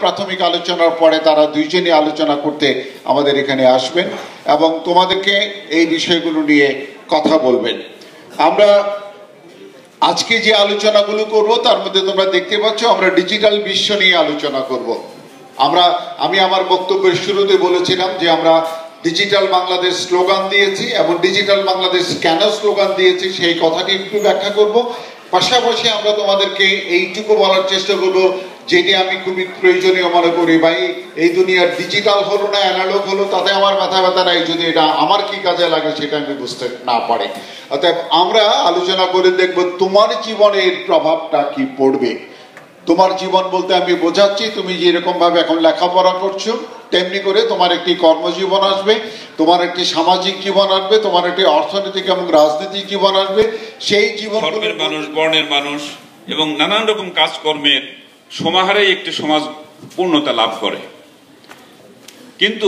প্রাথমিক আলোচনার পরে তারা দুইজনই আলোচনা করতে আমাদের এখানে আসবেন এবং তোমাদেরকে এই বিষয়গুলো নিয়ে কথা বলবেন। আমরা আজকে যে আলোচনাগুলো করব তার মধ্যে তোমরা দেখতে পাচ্ছ আমরা ডিজিটাল বিশ্ব নিয়ে আলোচনা করব। আমি আমার বক্তব্যের শুরুতে বলেছিলাম যে আমরা ডিজিটাল বাংলাদেশ স্লোগান দিয়েছি এবং ডিজিটাল বাংলাদেশ কেন স্লোগান দিয়েছি সেই কথাটি একটু ব্যাখ্যা করব। পাশাপাশি আমরা তোমাদেরকে এইটুকু বলার চেষ্টা করব যেটি আমি খুবই প্রয়োজনীয় মনে করি, ভাই এই দুনিয়ার ডিজিটাল হলো না অ্যানালগ হলো তাতে আমার মাথা ব্যথা নাই যদি এটা আমার কি কাজে লাগে সেটা আমি বুঝতে না পারি। অতএব আমরা আলোচনা করে দেখব তোমার জীবনে এর প্রভাবটা কি পড়বে। তোমার জীবন বলতে আমি বোঝাচ্ছি তুমি যেরকম ভাবে এখন লেখাপড়া করছো তেমনি করে তোমার একটি কর্মজীবন আসবে, তোমার একটি সামাজিক জীবন আসবে, তোমার একটি অর্থনৈতিক এবং রাজনৈতিক জীবন আসবে। সেই জীবন ধর্মের মানুষ, বর্ণের মানুষ এবং নানান রকম কাজকর্মের সমাহারেই একটি সমাজ পূর্ণতা লাভ করে। কিন্তু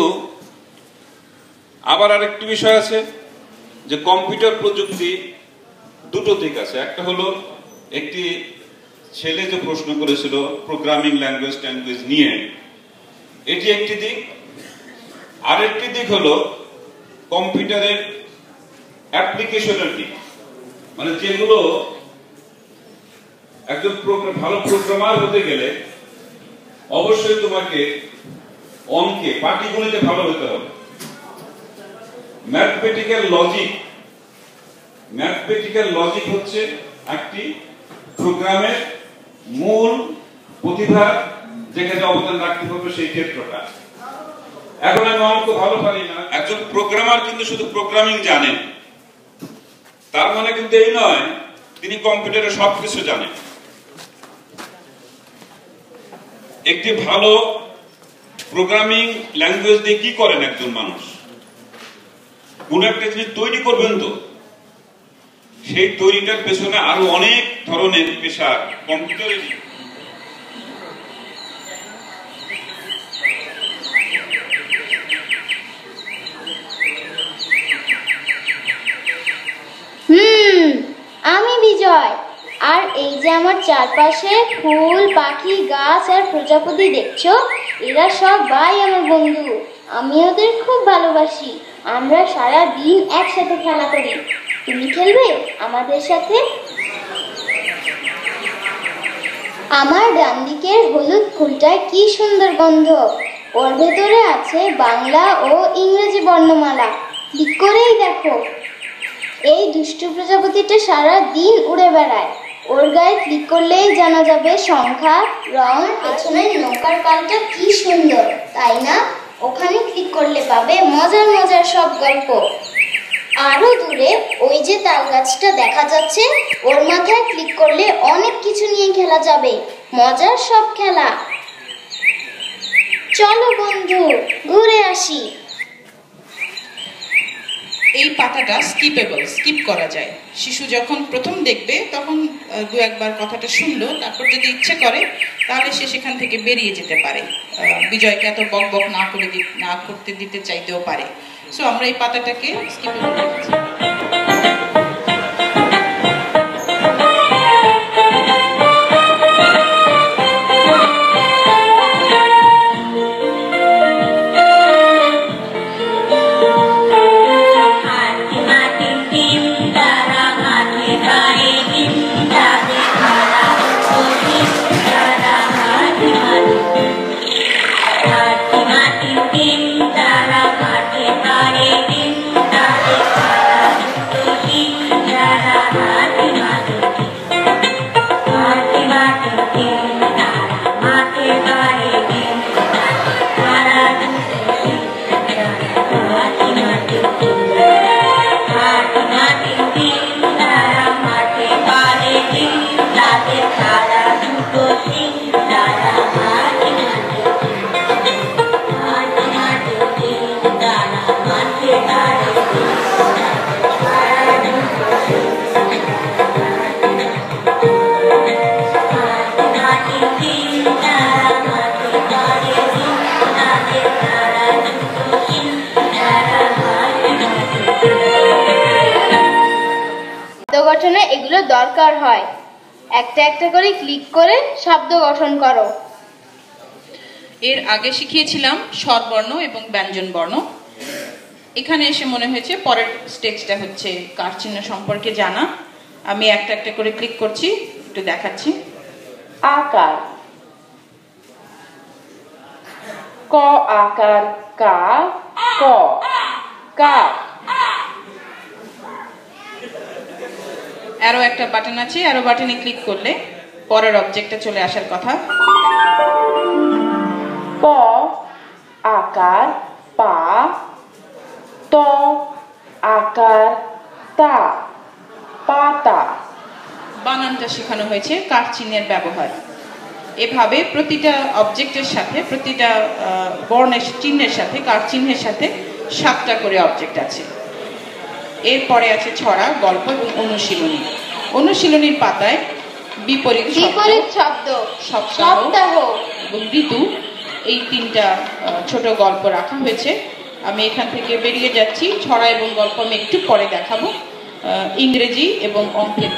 আবার আরেকটি বিষয় আছে যে কম্পিউটার প্রযুক্তি দুটো দিক আছে। একটা হলো একটি ছেলে যে প্রশ্ন করেছিল প্রোগ্রামিং ল্যাঙ্গুয়েজ নিয়ে, এটি একটি দিক। আরেকটি দিক হলো কম্পিউটারের অ্যাপ্লিকেশনের দিক, মানে যেগুলো একজন ভালো প্রোগ্রামার হতে গেলে অবশ্যই তোমাকে অঙ্কে পাটিগণিতে ভালো হতে হবে। ম্যাথমেটিক্যাল লজিক হচ্ছে একটি প্রোগ্রামের মূল প্রতিভা, যেখানে অবদান রাখতে হবে সেই ক্ষেত্রটা। এখন আমি অঙ্ক ভালো পারি না, একজন প্রোগ্রামার কিন্তু শুধু প্রোগ্রামিং জানেন তার মানে কিন্তু এই নয় তিনি কম্পিউটারে সবকিছু জানেন। একটি ভালো প্রোগ্রামিং ল্যাঙ্গুয়েজ দিয়ে কি করেন একজন মানুষ? কোন একটা জিনিস তৈরি করবেন তো সেই তৈরিটার পেছনে আরো অনেক ধরনের পেশা কম্পিউটারে। আমি বিজয়, আর এই যে আমার চারপাশে ফুল, পাখি, গাছ আর প্রজাপতি দেখছো, এরা সবাই আমার বন্ধু। আমি ওদের খুব ভালোবাসি। আমরা সারা দিন একসাথে খেলা করি। তুমি খেলবে আমাদের সাথে? আমার ডান দিকের হলুদ ফুলটায় কি সুন্দর গন্ধ। ওর ভেতরে আছে বাংলা ও ইংরেজি বর্ণমালা। ঠিক করেই দেখো। এই দুষ্টু প্রজাপতিটা সারা দিন উড়ে বেড়ায়। ওর গায়ে ক্লিক করলেই জানা যাবে সংখ্যা, রং। পেছনের নৌকার পালটা কি সুন্দর, তাই না? ওখানে ক্লিক করলে পাবে মজার মজার সব গল্প। আরো দূরে ওই যে তাল গাছটা দেখা যাচ্ছে, ওর মাথায় ক্লিক করলে অনেক কিছু নিয়ে খেলা যাবে, মজার সব খেলা। চলো বন্ধু, ঘুরে আসি। এই পাতাটা স্কিপ করা যায়। শিশু যখন প্রথম দেখবে তখন দু একবার কথাটা শুনলো, তারপর যদি ইচ্ছে করে তাহলে সে সেখান থেকে বেরিয়ে যেতে পারে। বিজয়কে এত বক বক না করতে দিতে চাইতেও পারে। সো আমরা এই পাতাটাকে স্কিপেবল রেখেছি। গঠনে এগুলো দরকার হয়। একটা একটা করে ক্লিক করে শব্দ গঠন করো। এর আগে শিখিয়েছিলাম স্বরবর্ণ এবং ব্যঞ্জন বর্ণ। এখানে এসে মনে হয়েছে পরের স্টেজটা হচ্ছে কার চিহ্ন সম্পর্কে জানা। আমি একটা একটা করে ক্লিক করছি, একটু দেখাচ্ছি। আকার, ক আকার কা, ক কা। আরো একটা বাটন আছে, আরো বাটনে ক্লিক করলে পরের অবজেক্টটা চলে আসার কথা। প আকার পা, ত আকার তা, পাতা। বানানটা শেখানো হয়েছে কার চিহ্নের ব্যবহার। এভাবে প্রতিটা অবজেক্টের সাথে, প্রতিটা বর্ণের চিহ্নের সাথে, কার চিহ্নের সাথে 7টা করে অবজেক্ট আছে। এরপরে আছে ছড়া, গল্প এবং অনুশীলনী। অনুশীলনীর পাতায় বিপরীত শব্দ, সপ্তাহ এবং ঋতু, এই 3টা ছোট গল্প রাখা হয়েছে। আমি এখান থেকে বেরিয়ে যাচ্ছি। ছড়া এবং গল্প আমি একটু পরে দেখাবো। ইংরেজি এবং অঙ্কের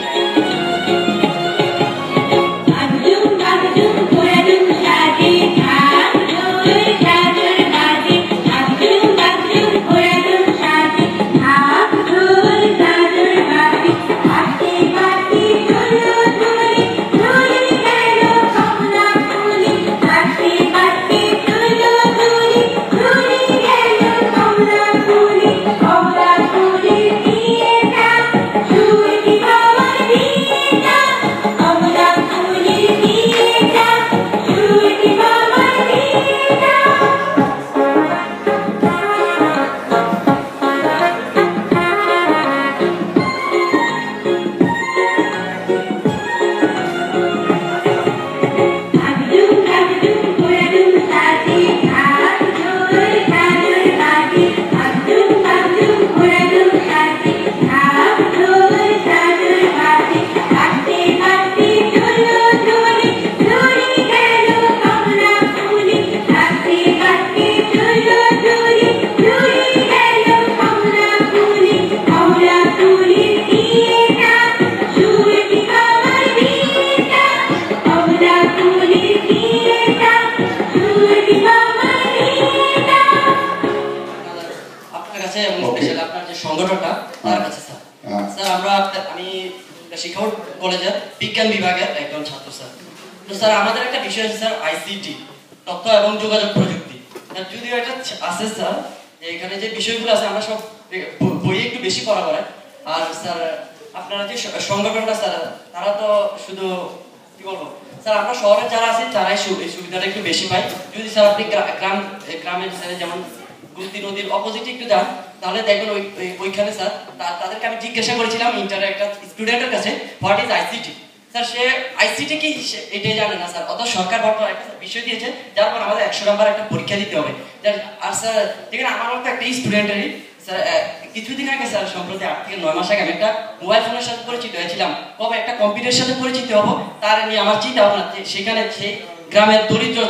সংগঠনটা তার কাছে স্যার। স্যার আমি শিক্ষক কলেজের বিজ্ঞান বিভাগের একজন ছাত্র স্যার। তো স্যার আমাদের একটা বিষয় আছে স্যার আইসিটি, তথ্য এবং যোগাযোগ প্রযুক্তি। যদিও এটা আছে স্যার, এখানে যে বিষয়গুলো আছে আমরা সব বইয়ে একটু বেশি পড়া করে। আর স্যার আপনারা যে সংগঠনটা স্যার, তারা তো শুধু কি বলবো স্যার, আমরা শহরে যারা আছি তারাই এই সুবিধাটা একটু বেশি পাই। যদি স্যার আপনি গ্রামের স্যার যেমন গুমতি নদীর অপোজিটে একটু যান, তাহলে দেখবেন ওইখানে স্যার তাদেরকে আমি জিজ্ঞাসা করেছিলাম ইন্টারে একটা স্টুডেন্টের কাছে, হোয়াট ইজ আইসিটি। স্যার সে আইসিটি কি এটাই জানে না স্যার। অত সরকার বর্তমানে একটা বিষয় দিয়েছে যার পর আমাদের 100 নাম্বার একটা পরীক্ষা দিতে হবে। আর স্যার যেখানে আমার মতো একটা স্টুডেন্টেরই স্যার কিছুদিন আগে স্যার সম্প্রতি 8 থেকে 9 মাস আগে আমি একটা মোবাইল ফোনের সাথে পরিচিত হয়েছিলাম। কবে একটা কম্পিউটারের সাথে পরিচিত হবো তার নিয়ে আমার চিন্তা ভাবনা, সেখানে সেই গ্রামের দরিদ্র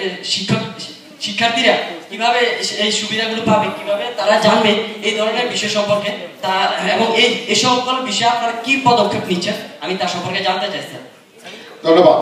শিক্ষার্থীরা কিভাবে এই সুবিধাগুলো পাবে, কিভাবে তারা জানবে এই ধরনের বিষয় সম্পর্কে, তা এবং এই সকল বিষয়ে আপনারা কি পদক্ষেপ নিচ্ছেন আমি তার সম্পর্কে জানতে চাই স্যার। ধন্যবাদ।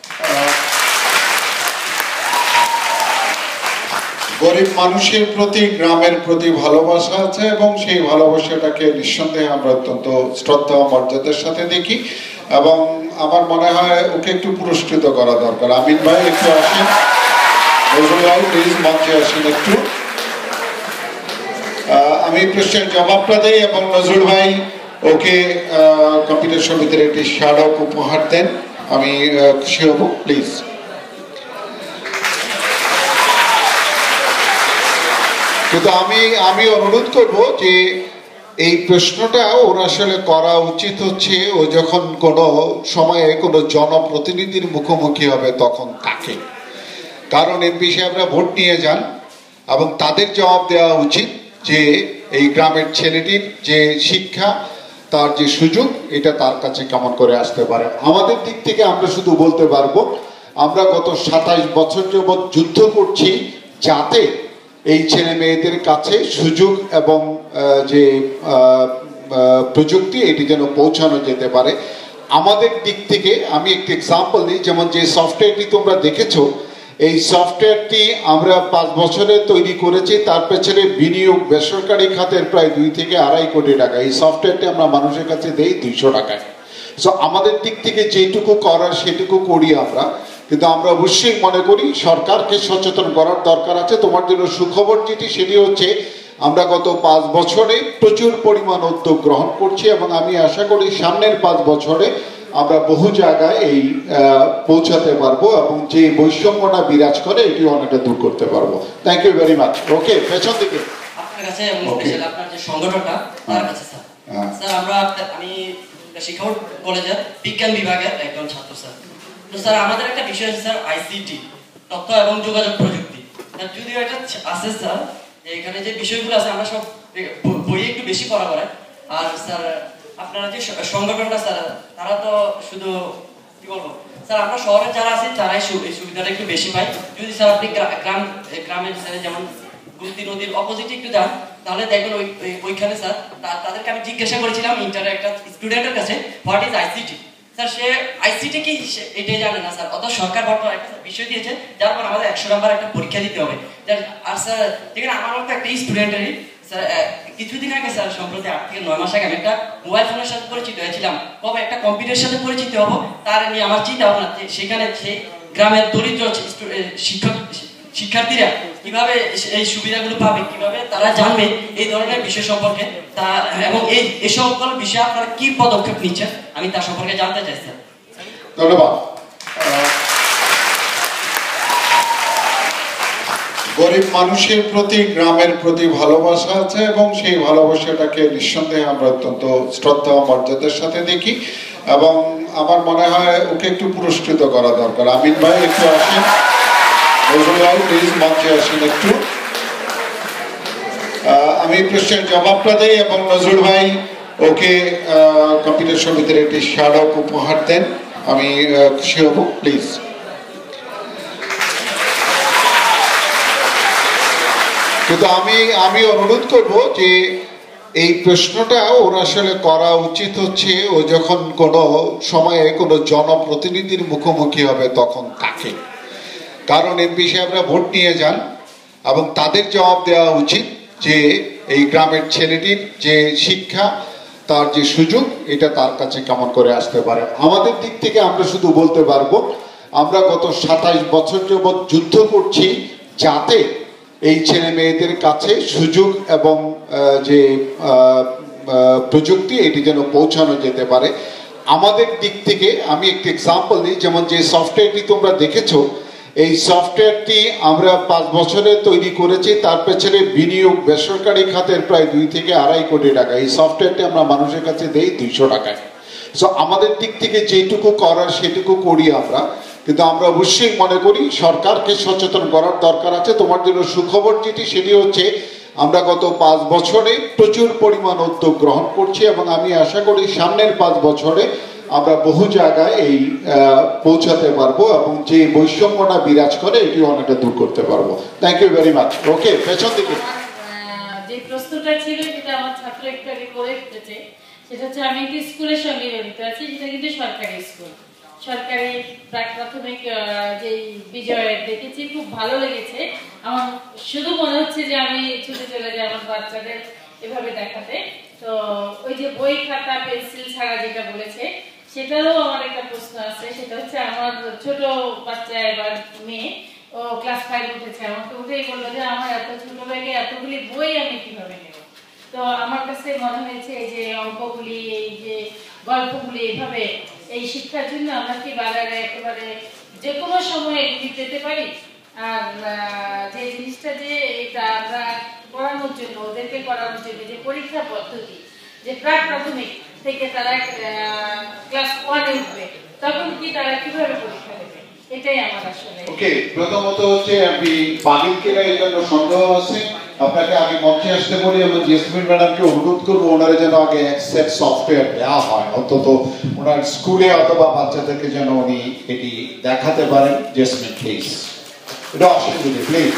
গরিব মানুষের প্রতি, গ্রামের প্রতি ভালোবাসা আছে এবং সেই ভালোবাসাটাকে নিঃসন্দেহে আমরা অত্যন্ত শ্রদ্ধা ও মর্যাদার সাথে দেখি এবং আমার মনে হয় ওকে একটু পুরস্কৃত করা দরকার। আমিন ভাই একটু আসেন, নজরুল ভাই প্লিজ মঞ্চে আসেন একটু। আমি প্রশ্নের জবাবটা দেই এবং নজরুল ভাই ওকে কম্পিউটার সমিতির একটি স্মারক উপহার দেন, আমি খুশি হব। প্লিজ। কিন্তু আমি অনুরোধ করব যে এই প্রশ্নটা ওর আসলে করা উচিত হচ্ছে ও যখন কোনো সময়ে কোনো জনপ্রতিনিধির মুখোমুখি হবে তখন তাকে, কারণ এমপি সাহেবরা ভোট নিয়ে যান এবং তাদের জবাব দেওয়া উচিত যে এই গ্রামের ছেলেটির যে শিক্ষা, তার যে সুযোগ, এটা তার কাছে কেমন করে আসতে পারে। আমাদের দিক থেকে আমরা শুধু বলতে পারবো আমরা গত 27 বছর যাবৎ যুদ্ধ করছি যাতে এই ছেলে মেয়েদের কাছে সুযোগ এবং যে প্রযুক্তি এটি যেন পৌঁছানো যেতে পারে। আমাদের দিক থেকে আমি একটি এক্সাম্পল দিই, যেমন যে সফটওয়্যারটি তোমরা দেখেছো এই সফটওয়্যারটি আমরা 5 বছরে তৈরি করেছি, তার পেছনে বিনিয়োগ বেসরকারি খাতের প্রায় 2 থেকে 2.5 কোটি টাকা। এই সফটওয়্যারটি আমরা মানুষের কাছে দেই 200 টাকায়। সো আমাদের দিক থেকে যেটুকু করার সেটুকু করি আমরা, কিন্তু আমরা অবশ্যই মনে করি সরকারকে সচেতন করার দরকার আছে। তোমার জন্য সুখবর যেটি, সেটি হচ্ছে আমরা গত 5 বছরে প্রচুর পরিমাণ উদ্যোগ গ্রহণ করছি এবং আমি আশা করি সামনের 5 বছরে আমরা বহু জায়গায় এই পৌঁছাতে পারবো এবং যে বৈষম্যটা বিরাজ করে এটি অনেকটা দূর করতে পারবো। Thank you very much. Okay, পেছন দিকে আপনার কাছে এবং স্পেশাল আপনার যে সংগঠনটা তার কাছে স্যার। স্যার আমি শিক্ষা কলেজের বিজ্ঞান বিভাগের একজন ছাত্র স্যার। তো স্যার আমাদের একটা বিষয় আছে স্যার, আইসিটি, তথ্য এবং যোগাযোগ প্রযুক্তি। যদিও এটা আছে স্যার, এখানে যে বিষয়গুলো আছে আমরা সব বইয়ে একটু বেশি পড়া করে। আর স্যার আপনারা যে সংগঠনটা স্যার, তারা তো শুধু কি বলবো স্যার, আমরা শহরে যারা আছি তারাই সুবিধাটা একটু বেশি পাই। যদি স্যার আপনি গ্রামের স্যার যেমন গুমতি নদীর অপোজিটে একটু যান, তাহলে দেখবেন ওইখানে স্যার তাদেরকে আমি জিজ্ঞাসা করেছিলাম ইন্টারের একটা স্টুডেন্টের কাছে, হোয়াট ইজ আইসিটি। স্যার সে আইসিটি কি এটাই জানে না স্যার। অত সরকার বর্তমানে একটা বিষয় দিয়েছে যার পর আমাদের 100 নাম্বার একটা পরীক্ষা দিতে হবে। আর স্যার দেখেন আমার মতো একটা স্টুডেন্টেরই স্যার কিছুদিন আগে স্যার, সম্প্রতি 8 থেকে 9 মাস আগে আমি একটা মোবাইল ফোনের সাথে পরিচিত হয়েছিলাম। কবে একটা কম্পিউটারের সাথে পরিচিত হবো তার নিয়ে আমার চিন্তা ভাবনা। সেখানে সেই গ্রামের দরিদ্র শিক্ষার্থীরা কিভাবে এই সুবিধাগুলো পাবে, কিভাবে তারা জানবে এই ধরনের বিষয় সম্পর্কে, তা এবং এই সকল বিষয়ে আপনারা কি পদক্ষেপ নিচ্ছেন আমি তার সম্পর্কে জানতে চাই স্যার। ধন্যবাদ। গরিব মানুষের প্রতি, গ্রামের প্রতি ভালোবাসা আছে এবং সেই ভালোবাসাটাকে নিঃসন্দেহে আমরা অত্যন্ত শ্রদ্ধা ও মর্যাদার সাথে দেখি এবং আমার মনে হয় ওকে একটু পুরস্কৃত করা দরকার। আমিন ভাই একটু আসেন, নজরুল ভাই প্লিজ মঞ্চে আসেন একটু। আমি প্রশ্নের জবাবটা দিই এবং নজরুল ভাই ওকে কম্পিউটার সমিতির একটি স্মারক উপহার দেন, আমি খুশি হব। প্লিজ। কিন্তু আমি অনুরোধ করব যে এই প্রশ্নটা ওর আসলে করা উচিত হচ্ছে ও যখন কোনো সময়ে কোনো জনপ্রতিনিধির মুখোমুখি হবে তখন তাকে, কারণ এমপি সাহেবরা ভোট নিয়ে যান এবং তাদের জবাব দেওয়া উচিত যে এই গ্রামের ছেলেটির যে শিক্ষা, তার যে সুযোগ, এটা তার কাছে কেমন করে আসতে পারে। আমাদের দিক থেকে আমরা শুধু বলতে পারবো আমরা গত 27 বছর যাবৎ যুদ্ধ করছি যাতে এই ছেলে মেয়েদের কাছে সুযোগ এবং যে প্রযুক্তি এটি যেন পৌঁছানো যেতে পারে। আমাদের দিক থেকে আমি একটি এক্সাম্পল দিই, যেমন যে সফটওয়্যারটি তোমরা দেখেছো, এই সফটওয়্যারটি আমরা 5 বছরে তৈরি করেছি, তার পেছনে বিনিয়োগ বেসরকারি খাতের প্রায় 2 থেকে 2.5 কোটি টাকা। এই সফটওয়্যারটি আমরা মানুষের কাছে দেই 200 টাকায়। সো আমাদের দিক থেকে যেটুকু করার সেটুকু করি আমরা, কিন্তু আমরা অবশ্যই মনে করি সরকারকে সচেতন করার দরকার আছে। তোমার জন্য সুখবর যেটি, সেটি হচ্ছে আমরা গত 5 বছরে প্রচুর পরিমাণ উদ্যোগ গ্রহণ করছি এবং আমি আশা করি সামনের 5 বছরে আমরা বহু জায়গায় এই পৌঁছাতে পারবো এবং যে বৈষম্যটা বিরাজ করে এটি অনেকটা দূর করতে পারবো। Thank you very much. Okay, পেছন দিকে। যে প্রশ্নটা ছিল যেটা আমার ছাত্র একটু আগে করে এসেছে, সেটা হচ্ছে আমি একটি স্কুলের সঙ্গে জড়িত আছি, যেটা কিন্তু সরকারি স্কুল। সরকারি প্রাক প্রাথমিক যে বিজয় দেখেছি, খুব ভালো লেগেছে। আমার শুধু মনে হচ্ছে যে আমি ছুটে চলে যাই আমার বাচ্চাদের এভাবে দেখাতে। তো ওই যে বই খাতা পেন্সিল ছাড়া যেটা বলেছে, সেটারও আমার একটা প্রশ্ন আছে। সেটা হচ্ছে আমার ছোট বাচ্চা, এবার মেয়ে, ও ক্লাস 5 উঠেছে, আমাকে উঠেই বললো যে আমার এত ছোট ব্যাগে এতগুলি বই আমি কিভাবে নেব। তো আমার কাছে মনে হয়েছে এই যে অঙ্কগুলি, এই যে গল্পগুলি, এইভাবে এই শিক্ষার জন্য আমরা কি বাজারে একেবারে যে কোনো সময় এগুলি পেতে পারি। আর যে জিনিসটা যে এটা আমরা পড়ানোর জন্য, ওদেরকে পড়ানোর জন্য যে পরীক্ষা পদ্ধতি, যে প্রাক প্রাথমিক থেকে তারা ক্লাস 1-এ উঠবে, তখন কি তারা কিভাবে পরীক্ষা দেবে, এটাই আমার আসলে। ওকে, প্রথমত হচ্ছে আমি বাণিজ্যের এই জন্য সন্দেহ আছে, আপনাকে আগে মঞ্চে আসতে বলি এবং জেসমিন ম্যাডামকে অনুরোধ করবো ওনারা যেন আগে এক সেট সফটওয়্যার দেওয়া হয়, অন্তত ওনার স্কুলে অথবা বাচ্চাদেরকে যেন উনি এটি দেখাতে পারেন। জেসমিন প্লিজ, এটা অসুবিধা প্লিজ।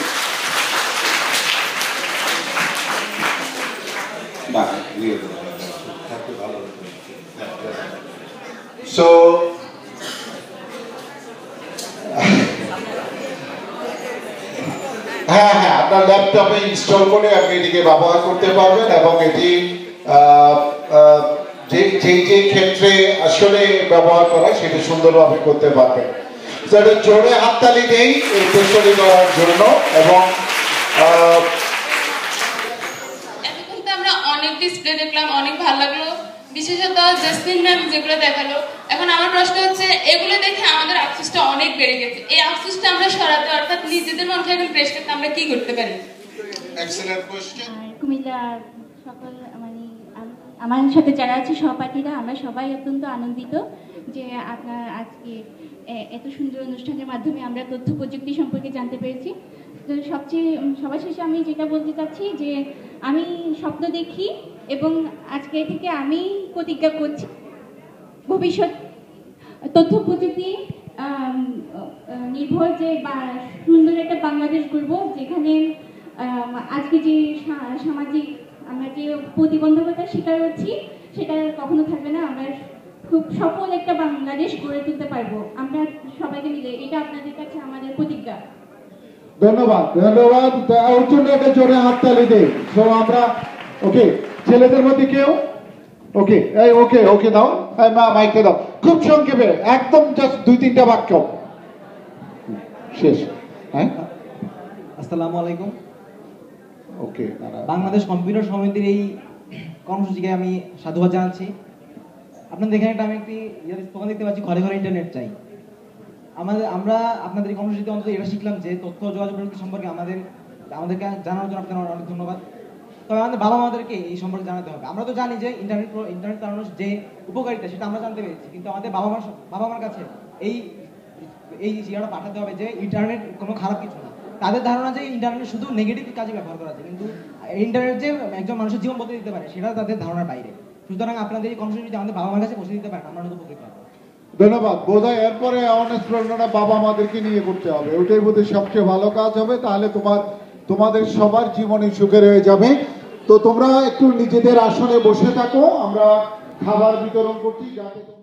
সো হ্যাঁ হ্যাঁ, আপনার ল্যাপটপে ইনস্টল করে আপনি এটিকে ব্যবহার করতে পারবেন এবং এটি যে ক্ষেত্রে আসলে ব্যবহার করা সেটা সুন্দরভাবে করতে পারবেন। সেটা জোরে হাততালি দেই এই প্রশ্নটি করার জন্য। এবং এখন তো আমরা অনেক ডিসপ্লে দেখলাম, অনেক ভালো লাগলো, বিশেষত জেসমিন ম্যাম যেগুলো দেখালো। এখন আমার প্রশ্ন হচ্ছে, এগুলো দেখে আমাদের আফসোসটা অনেক বেড়ে গেছে। এই আফসোসটা আমরা সরাতে, অর্থাৎ নিজেদের মধ্যে এখন প্রেস করতে আমরা কি করতে পারি? Excellent question. কুমিল্লা সকল মানে আমার সাথে যারা আছে সহপাঠীরা, আমরা সবাই অত্যন্ত আনন্দিত যে আপনার আজকে এত সুন্দর অনুষ্ঠানের মাধ্যমে আমরা তথ্য প্রযুক্তি সম্পর্কে জানতে পেরেছি। তো সবচেয়ে সবার শেষে আমি যেটা বলতে চাচ্ছি যে আমি স্বপ্ন দেখি এবং আজকে থেকে আমি প্রতিজ্ঞা করছি ভবিষ্যৎ তথ্য প্রযুক্তি নির্ভর যে সুন্দর একটা বাংলাদেশ গড়ব, যেখানে আজকে যে সামাজিক আমরা যে প্রতিবন্ধকতার শিকার হচ্ছি সেটা কখনো থাকবে না। আমরা খুব সফল একটা বাংলাদেশ গড়ে তুলতে পারবো আমরা সবাইকে মিলে। এটা আপনাদের কাছে আমাদের প্রতিজ্ঞা। ধন্যবাদ ধন্যবাদ। ওর জন্য একটা জোরে হাততালি দেই। তো আমরা ওকে, ছেলেদের মধ্যে কেউ ওকে এই ওকে ওকে দাও, মাইকে দাও খুব সংক্ষেপে, একদম জাস্ট 2-3টা বাক্য শেষ। হ্যাঁ, আসসালামু আলাইকুম। ওকে, বাংলাদেশ কম্পিউটার সমিতির এই কর্মসূচিকে আমি সাধুবাদ জানাচ্ছি। আপনাদের এখানে একটা আমি একটি স্লোগান দেখতে পাচ্ছি, ঘরে ঘরে ইন্টারনেট চাই। আমরা আপনাদের এই কর্মসূচিতে অন্তত এটা শিখলাম যে তথ্য যোগাযোগ প্রযুক্তি সম্পর্কে আমাদেরকে জানানোর জন্য আপনাদের অনেক ধন্যবাদ। তবে আমাদের বাবা মাদেরকে এই সম্পর্কে জানাতে হবে। আমরা তো জানি যে ইন্টারনেট চালানোর যে উপকারিতা সেটা আমরা জানতে পেরেছি, কিন্তু আমাদের বাবা মার কাছে এই শিক্ষাটা পাঠাতে হবে যে ইন্টারনেট কোনো খারাপ কিছু না। তাদের ধারণা যে ইন্টারনেট শুধু নেগেটিভ কাজে ব্যবহার করা যায়, কিন্তু ইন্টারনেট যে একজন মানুষের জীবন বদলে দিতে পারে সেটা তাদের ধারণার বাইরে। সুতরাং আপনাদের এই কর্মসূচি আমাদের বাবা মার কাছে পৌঁছে দিতে পারেন, আমরা উপকৃত হব। ধন্যবাদ। বোধহয় এরপরে অ্যাওয়ারনেস প্রোগ্রামটা বাবা মাদেরকে নিয়ে করতে হবে, ওটাই বোধহয় সবচেয়ে ভালো কাজ হবে। তাহলে তোমাদের সবার জীবনে সুখের হয়ে যাবে। তো তোমরা একটু নিজেদের আসনে বসে থাকো, আমরা খাবার বিতরণ করছি যাতে